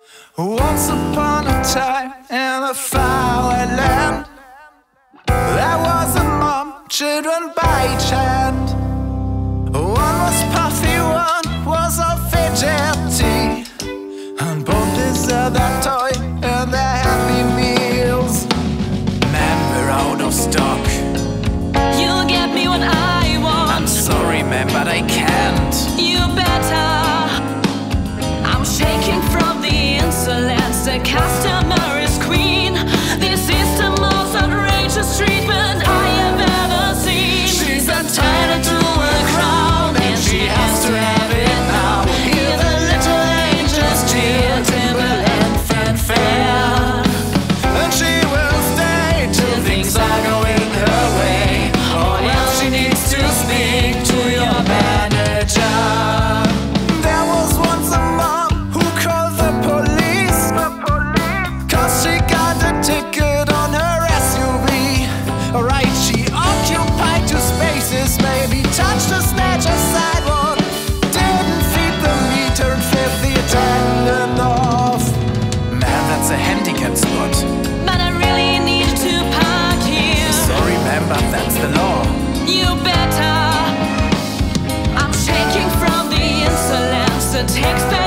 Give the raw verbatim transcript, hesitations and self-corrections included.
Once upon a time in a faraway land, there was a mom, children by each hand. One was puffy, one was a fidgety, and both deserved that toy and their happy meals. Man, we're out of stock. You'll get me what I want. I'm sorry, man, but I can't. You better. I'm shaking from the insolence. The customer is queen. This is the most outrageous treatment I have ever seen. She's entitled to a crown, and she has to have it now. Hear the little angels cheer, Timberland fanfare, and she will stay till things are going her way, or else she needs to speak to your manager. There was once a mom who called the police, cause she got a ticket on her S U V. Right, she occupied two spaces, maybe touched a snatch of sidewalk, didn't feed the meter and flipped the attendant off. Man, that's a handicap spot. But I really need to park here. Sorry, man, but that's the law. You better. I'm shaking from the insolence. The text